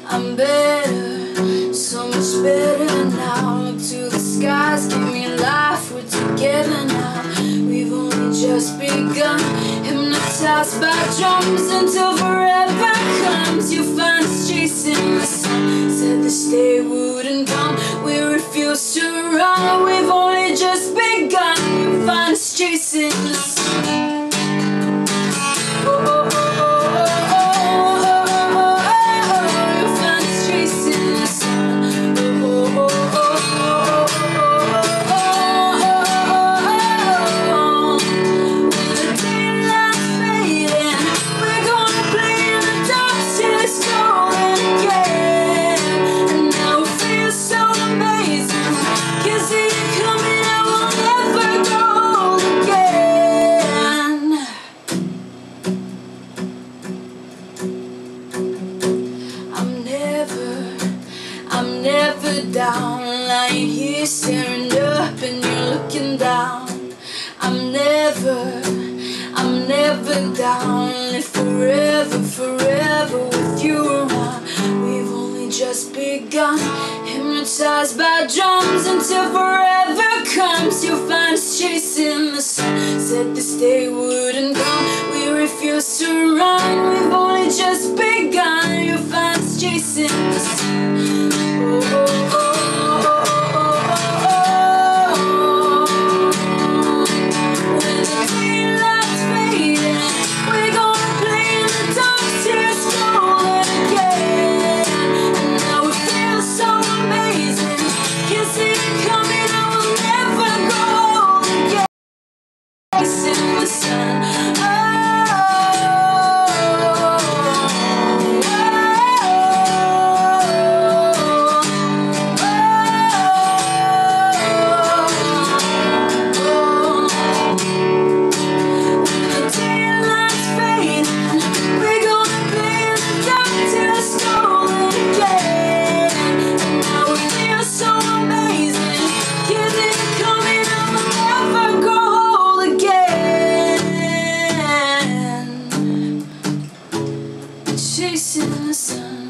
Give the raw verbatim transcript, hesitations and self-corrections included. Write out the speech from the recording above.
I'm better, so much better now. Look to the skies, give me life, we're together now. We've only just begun, hypnotized by drums until forever comes. You'll find us chasing the sun, said this day wouldn't come. We refuse to run, we've only just begun. You'll find us chasing the sun. I'm never down, lying here staring up and you're looking down. I'm never, I'm never down, live forever, forever with you around. We've only just begun, hypnotized by drums until forever comes. You'll find us chasing the sun, said this day wouldn't come. We refuse to run, we've only just begun. You'll find us chasing the sun. Oh, oh, oh. Chasing the sun.